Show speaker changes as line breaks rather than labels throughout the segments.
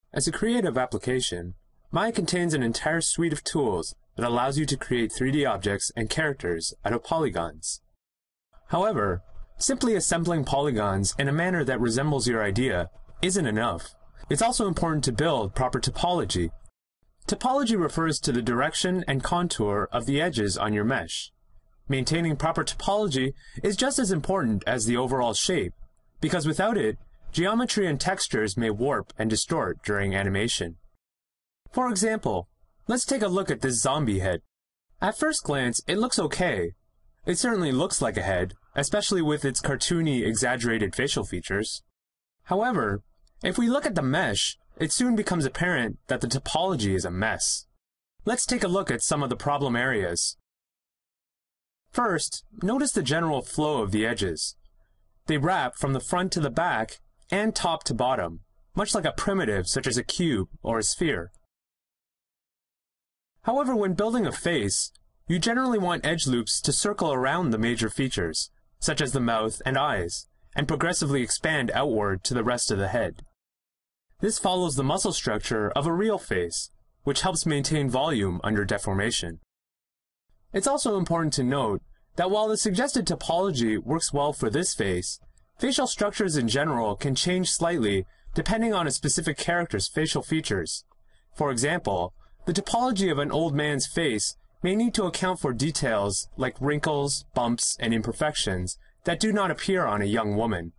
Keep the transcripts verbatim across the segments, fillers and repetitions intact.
As a creative application, Maya contains an entire suite of tools that allows you to create three D objects and characters out of polygons. However, simply assembling polygons in a manner that resembles your idea isn't enough. It's also important to build proper topology. Topology refers to the direction and contour of the edges on your mesh. Maintaining proper topology is just as important as the overall shape, because without it, geometry and textures may warp and distort during animation. For example, let's take a look at this zombie head. At first glance, it looks okay. It certainly looks like a head, especially with its cartoony, exaggerated facial features. However, if we look at the mesh, it soon becomes apparent that the topology is a mess. Let's take a look at some of the problem areas. First, notice the general flow of the edges. They wrap from the front to the back and top to bottom, much like a primitive such as a cube or a sphere. However, when building a face, you generally want edge loops to circle around the major features, such as the mouth and eyes, and progressively expand outward to the rest of the head. This follows the muscle structure of a real face, which helps maintain volume under deformation. It's also important to note that while the suggested topology works well for this face, facial structures in general can change slightly depending on a specific character's facial features. For example, the topology of an old man's face may need to account for details like wrinkles, bumps, and imperfections that do not appear on a young woman.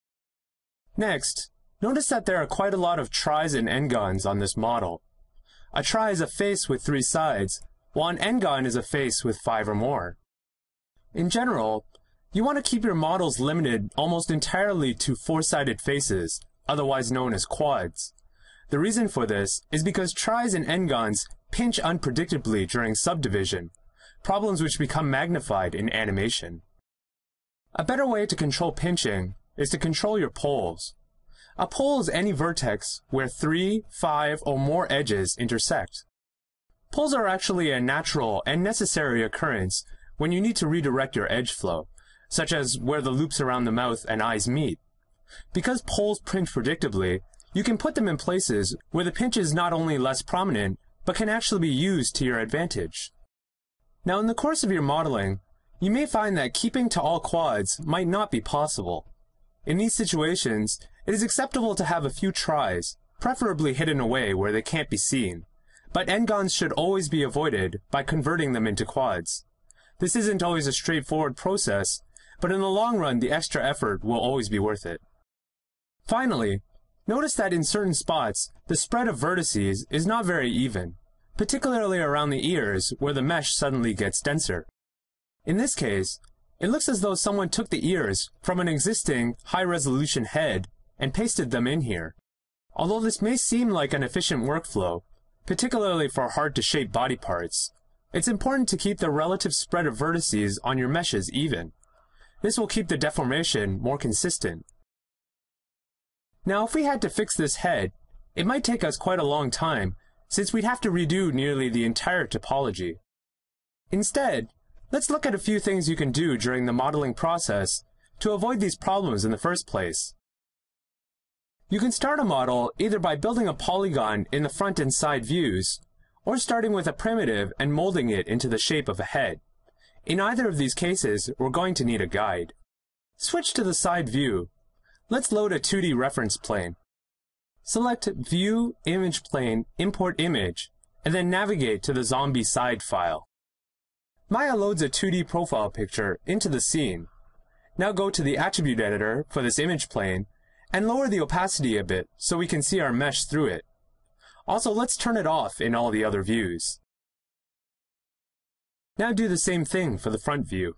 Next, notice that there are quite a lot of tris and n-gons on this model. A tri is a face with three sides, while an n-gon is a face with five or more. In general, you want to keep your models limited almost entirely to four-sided faces, otherwise known as quads. The reason for this is because tris and n-gons pinch unpredictably during subdivision, problems which become magnified in animation. A better way to control pinching is to control your poles. A pole is any vertex where three, five, or more edges intersect. Poles are actually a natural and necessary occurrence when you need to redirect your edge flow, such as where the loops around the mouth and eyes meet. Because poles pinch predictably, you can put them in places where the pinch is not only less prominent, but can actually be used to your advantage. Now, in the course of your modeling, you may find that keeping to all quads might not be possible. In these situations, it is acceptable to have a few tris, preferably hidden away where they can't be seen, but n-gons should always be avoided by converting them into quads. This isn't always a straightforward process, but in the long run the extra effort will always be worth it. Finally, notice that in certain spots, the spread of vertices is not very even, particularly around the ears where the mesh suddenly gets denser. In this case, it looks as though someone took the ears from an existing high-resolution head and pasted them in here. Although this may seem like an efficient workflow, particularly for hard-to-shape body parts, it's important to keep the relative spread of vertices on your meshes even. This will keep the deformation more consistent. Now, if we had to fix this head, it might take us quite a long time, since we'd have to redo nearly the entire topology. Instead, let's look at a few things you can do during the modeling process to avoid these problems in the first place. You can start a model either by building a polygon in the front and side views, or starting with a primitive and molding it into the shape of a head. In either of these cases, we're going to need a guide. Switch to the side view. Let's load a two D reference plane. Select View, Image Plane, Import Image, and then navigate to the zombie side file. Maya loads a two D profile picture into the scene. Now go to the Attribute Editor for this image plane, and lower the opacity a bit so we can see our mesh through it. Also, let's turn it off in all the other views. Now do the same thing for the front view.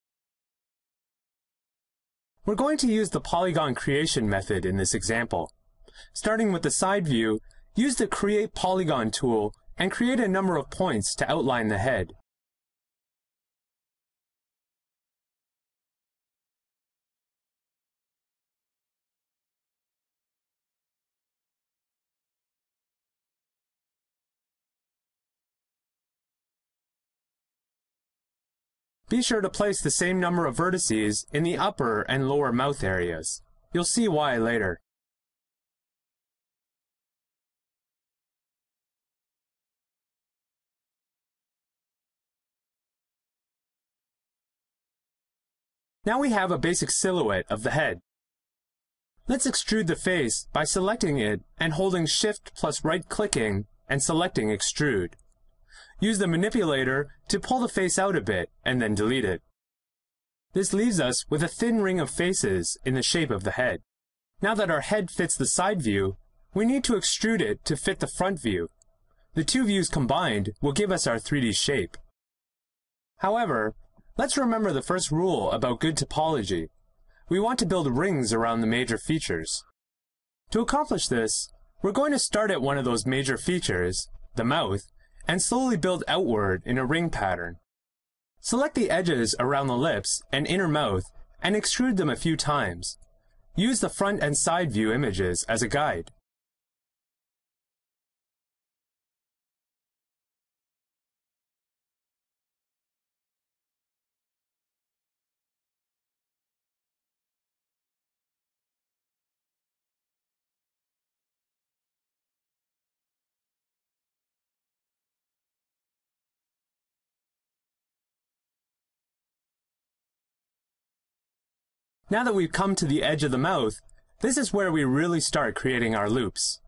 We're going to use the polygon creation method in this example. Starting with the side view, use the Create Polygon tool and create a number of points to outline the head. Be sure to place the same number of vertices in the upper and lower mouth areas. You'll see why later. Now we have a basic silhouette of the head. Let's extrude the face by selecting it and holding Shift plus right-clicking and selecting Extrude. Use the manipulator to pull the face out a bit and then delete it. This leaves us with a thin ring of faces in the shape of the head. Now that our head fits the side view, we need to extrude it to fit the front view. The two views combined will give us our three D shape. However, let's remember the first rule about good topology. We want to build rings around the major features. To accomplish this, we're going to start at one of those major features, the mouth, and slowly build outward in a ring pattern. Select the edges around the lips and inner mouth and extrude them a few times. Use the front and side view images as a guide. Now that we've come to the edge of the mouth, this is where we really start creating our loops.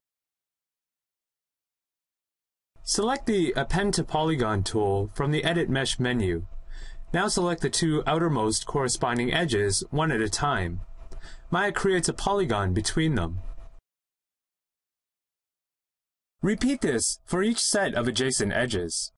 Select the Append to Polygon tool from the Edit Mesh menu. Now select the two outermost corresponding edges one at a time. Maya creates a polygon between them. Repeat this for each set of adjacent edges.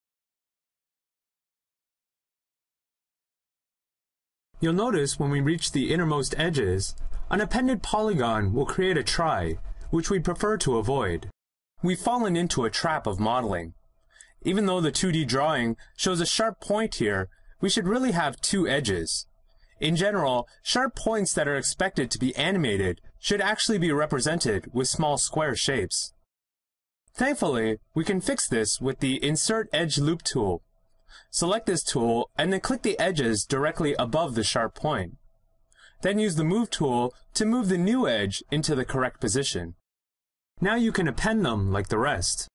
You'll notice when we reach the innermost edges, an appended polygon will create a try, which we prefer to avoid. We've fallen into a trap of modeling. Even though the two D drawing shows a sharp point here, we should really have two edges. In general, sharp points that are expected to be animated should actually be represented with small square shapes. Thankfully, we can fix this with the Insert Edge Loop tool. Select this tool and then click the edges directly above the sharp point. Then use the Move tool to move the new edge into the correct position. Now you can append them like the rest.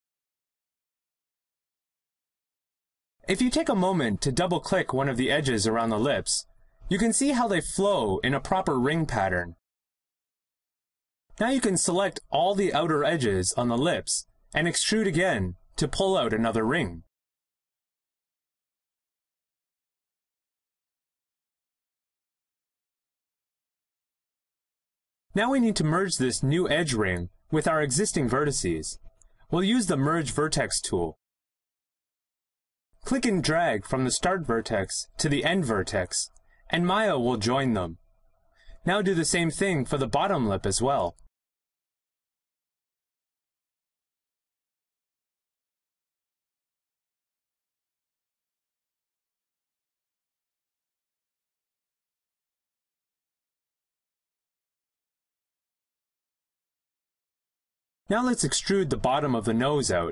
If you take a moment to double-click one of the edges around the lips, you can see how they flow in a proper ring pattern. Now you can select all the outer edges on the lips and extrude again to pull out another ring. Now we need to merge this new edge ring with our existing vertices. We'll use the Merge Vertex tool. Click and drag from the start vertex to the end vertex, and Maya will join them. Now do the same thing for the bottom lip as well. Now let's extrude the bottom of the nose out.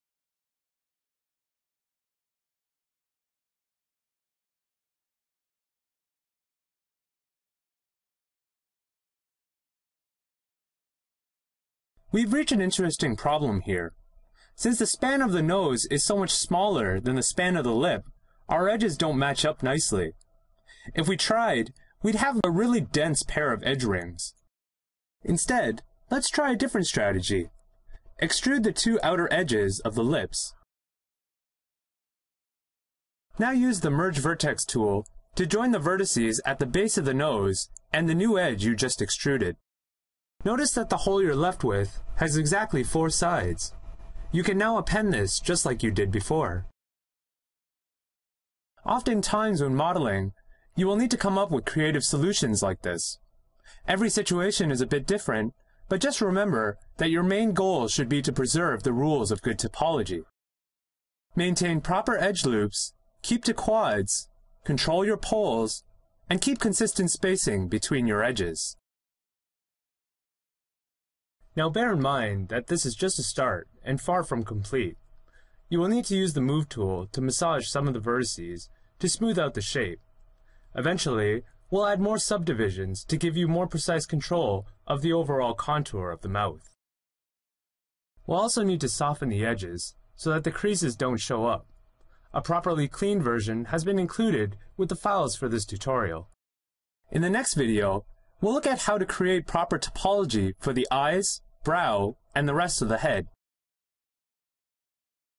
We've reached an interesting problem here. Since the span of the nose is so much smaller than the span of the lip, our edges don't match up nicely. If we tried, we'd have a really dense pair of edge rings. Instead, let's try a different strategy. Extrude the two outer edges of the lips. Now use the Merge Vertex tool to join the vertices at the base of the nose and the new edge you just extruded. Notice that the hole you're left with has exactly four sides. You can now append this just like you did before. Oftentimes when modeling, you will need to come up with creative solutions like this. Every situation is a bit different, but just remember that your main goal should be to preserve the rules of good topology. Maintain proper edge loops, keep to quads, control your poles, and keep consistent spacing between your edges. Now bear in mind that this is just a start and far from complete. You will need to use the Move tool to massage some of the vertices to smooth out the shape. Eventually, we'll add more subdivisions to give you more precise control of the overall contour of the mouth. We'll also need to soften the edges so that the creases don't show up. A properly cleaned version has been included with the files for this tutorial. In the next video, we'll look at how to create proper topology for the eyes, brow, and the rest of the head.